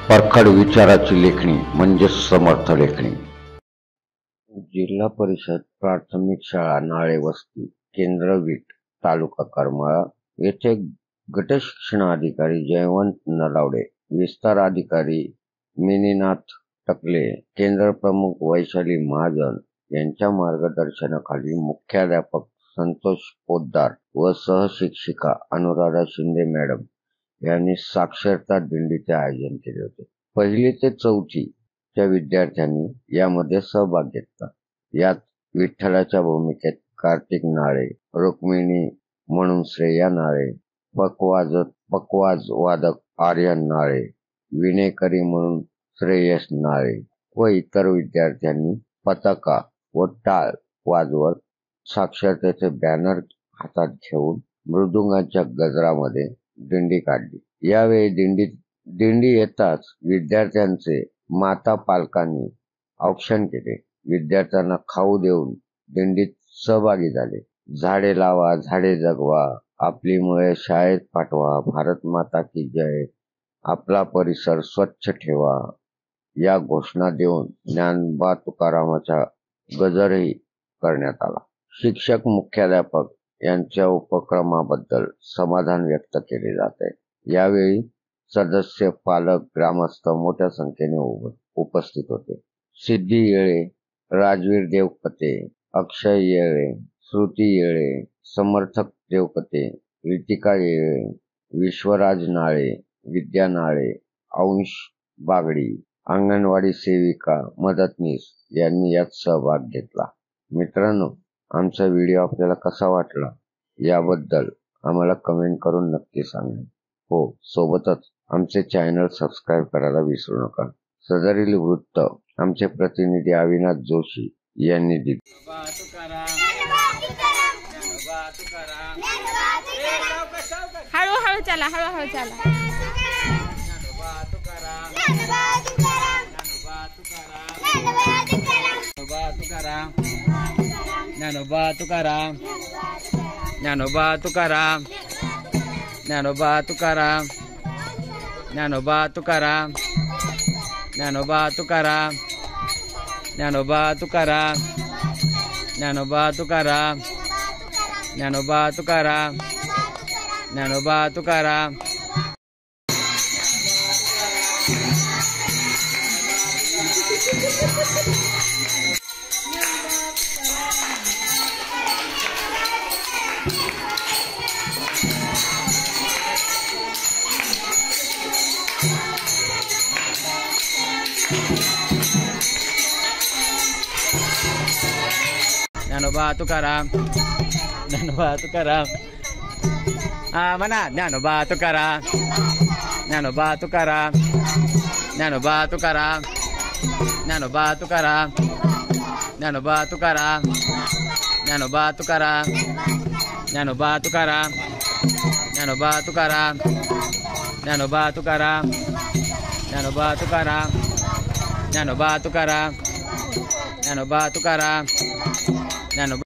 परखड विचाराची लेखणी म्हणजे समर्थ लेखणी। जिल्हा परिषद प्राथमिक शाळा नाळे वस्ती केंद्र वीट तालुका करमाळा येथे गट शिक्षणाधिकारी जयवंत नलावडे, विस्तार अधिकारी मिनीनाथ टकले, केंद्र प्रमुख वैशाली महाजन यांच्या मार्गदर्शनाखाली मुख्याध्यापक संतोष पोद्दार व सहशिक्षिका अनुराधा शिंदे मॅडम यांनी साक्षरता दिंडीचे आयोजन केले होते। पहिली ते चौथी च्या विद्यार्थ्यांनी यामध्ये सहभाग घेतला। यात विठ्ठलाच्या भूमिकेत कार्तिक नाळे, रुक्मिणी म्हणून श्रेया नाळे, पकवाज वादक आर्यन नाळे, विणेकरी म्हणून श्रेयस नाळे व इतर विद्यार्थ्यांनी पताका व टाळ वाजवत साक्षरतेचे बॅनर हातात घेऊन मृदुंगाच्या गजरामध्ये दिंडी काढली। यावेळी दिंडी येताच विद्यार्थ्यांचे माता पालकांनी औक्षण केले। विद्यार्थ्यांना खाऊ देऊन दिंडीत सहभागी झाले। झाडे लावा, झाडे जगवा, आपली मुळे शाळेत पाठवा, भारत माता की जय, आपला परिसर स्वच्छ ठेवा या घोषणा देऊन ज्ञानोबा तुकारामाचा गजरही करण्यात आला। शिक्षक मुख्याध्यापक यांच्या उपक्रमाबद्दल समाधान व्यक्त केले जाते। यावेळी सदस्य, पालक, ग्रामस्थ मोठ्या संख्येने उपस्थित होते। सिद्धी येळे, राजवीर देवकते, अक्षय येळे, श्रुती येळे, समर्थक देवकते, रितिका येळे, विश्वराज नाळे, विद्या नाळे, अंश बागडी, अंगणवाडी सेविका मदतनीस यांनी यात सहभाग घेतला। मित्रांनो, आमचा व्हिडिओ आपल्याला कसा वाटला याबद्दल आम्हाला कमेंट करून नक्की सांगा। हो, सोबतच आमचे चॅनल सबस्क्राइब करायला विसरू नका। सदरील वृत्त आमचे प्रतिनिधी अविनाश जोशी यांनी दिले। हळूहळू चला, हळूहळू चला। ज्ञानोबा तुकाराम, ज्ञानोबा तुकाराम, ज्ञानोबा तुकाराम, ज्ञानोबा तुकाराम, ज्ञानोबा तुकाराम, ज्ञानोबा तुकाराम, ज्ञानोबा तुकाराम, ज्ञानोबा तुकाराम, ज्ञानोबा तुकाराम। ज्ञानोबा तुकाराम, ज्ञानोबा तुकाराम, म्हणा ज्ञानोबा तुकाराम, ज्ञानोबा तुकाराम, ज्ञानोबा तुकाराम, ज्ञानोबा तुकाराम, ज्ञानोबा तुकाराम, ज्ञानोबा तुकाराम, ज्ञानोबा तुकाराम, ज्ञानोबा तुकाराम, ज्ञानोबा तुकाराम, ज्ञानोबा तुकाराम, ज्ञानोबा तुकाराम, ज्ञानोबा तुकाराम, ज्ञानोबा